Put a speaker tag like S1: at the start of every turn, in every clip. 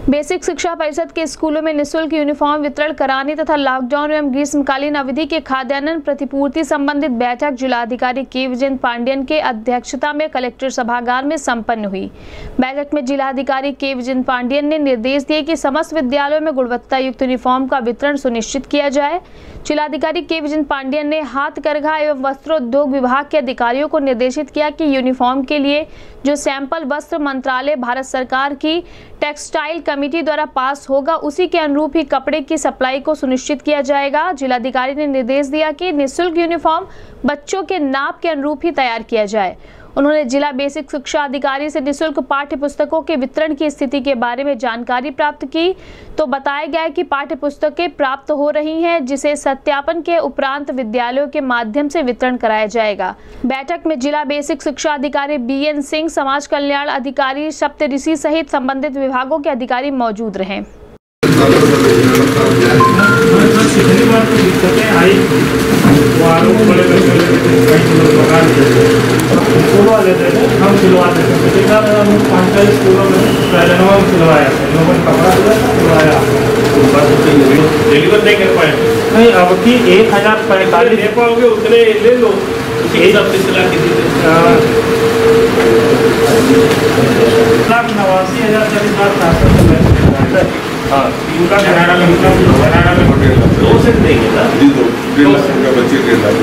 S1: Basic शिक्षा परिषद के स्कूलों में निःशुल्क यूनिफॉर्म वितरण कराने तथा लॉकडाउन एवं ग्रीष्मकालीन अवधि के खाद्यान्न प्रतिपूर्ति संबंधित बैठक जिलाधिकारी के विजय पांडियन के अध्यक्षता में कलेक्टर सभागार में संपन्न हुई। बैठक में जिलाधिकारी के विजय पांडियन ने निर्देश दिए कि समस्त विद्यालयों में गुणवत्ता युक्त यूनिफॉर्म का वितरण सुनिश्चित किया जाए। जिलाधिकारी के विजय पांडियन ने हाथकरघा एवं वस्त्रोद्योग विभाग के अधिकारियों को निर्देशित किया कि यूनिफॉर्म के लिए जो सैंपल वस्त्र मंत्रालय भारत सरकार की टेक्सटाइल कमेटी द्वारा पास होगा उसी के अनुरूप ही कपड़े की सप्लाई को सुनिश्चित किया जाएगा। जिलाधिकारी ने निर्देश दिया कि निःशुल्क यूनिफॉर्म बच्चों के नाप के अनुरूप ही तैयार किया जाए। उन्होंने जिला बेसिक शिक्षा अधिकारी से निःशुल्क पाठ्य पुस्तकों के वितरण की स्थिति के बारे में जानकारी प्राप्त की तो बताया गया कि पाठ्य पुस्तकें प्राप्त हो रही हैं, जिसे सत्यापन के उपरांत विद्यालयों के माध्यम से वितरण कराया जाएगा। बैठक में जिला बेसिक शिक्षा अधिकारी BN सिंह, समाज कल्याण अधिकारी सप्तऋषि सहित संबंधित विभागों के अधिकारी मौजूद रहे।
S2: हम सिलवा देते थे स्कूलों में सिलवाया कपड़ा सिलवाया डिलीवर नहीं कर पाए। नहीं, अब की 1045 दे पाओगे उतने ले लो। हिसाब से सिला के 1,89,000 हाँ 2 सेट देंगे ना जी, 2 सेट का बच्चे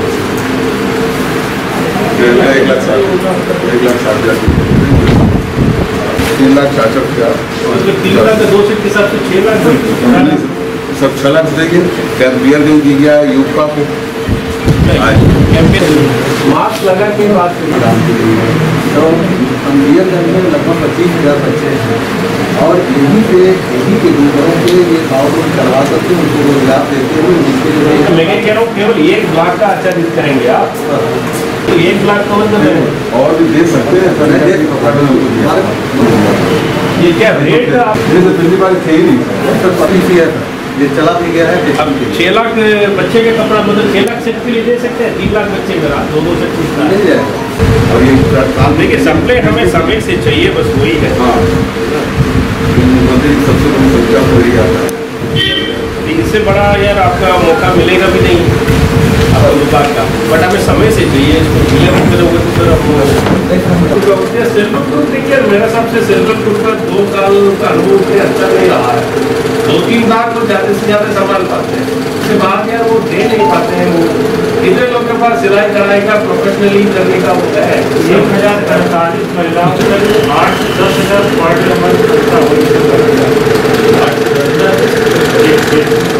S3: 1,60,000 3,66,000
S2: 3 लाख का 2 सेट के हिसाब से 6 लाख
S3: सब 6 लाख देंगे। क्या बियर दी गया है युवका को
S2: मास्क लगा के बात
S3: तो हम बियर में लगभग 25,000 बच्चे हैं और यहीं के दूसरों के ये काम करवा सकते हैं, उनको रोजगार देते हुए।
S2: लेकिन कह रहा हूँ केवल 1 लाख का आच्छादित करेंगे आप, तो 1 लाख का मतलब
S3: और भी दे सकते हैं।
S2: ये क्या रेट
S3: पहली बार थे ही नहीं, ये चला भी गया है।
S2: अब 6 लाख बच्चे का कपड़ा मतलब 6 लाख सेट के लिए दे सकते हैं। 3 लाख बच्चे मेरा 2 सेट
S3: मिल जाएगा। और ये
S2: देखिए सप्लाई हमें समय से चाहिए, बस वही है।
S3: हाँ, सबसे कम संख्या हो ही आता है।
S2: इससे बड़ा यार आपका मौका मिलेगा भी नहीं आपको दुकान का, बट हमें समय से चाहिए। मेरा सबसे सेल्फ ग्रुप का 2 साल का अनुभव अच्छा नहीं रहा है। 2-3 लाख तो ज़्यादा से ज़्यादा संभाल पाते हैं, उसके बाद यार वो दे नहीं पाते हैं। वो कितने लोग के पास सिलाई कढ़ाई का प्रोफेशनली करने का होता है। 1,048 महिलाओं के 8 से 10,000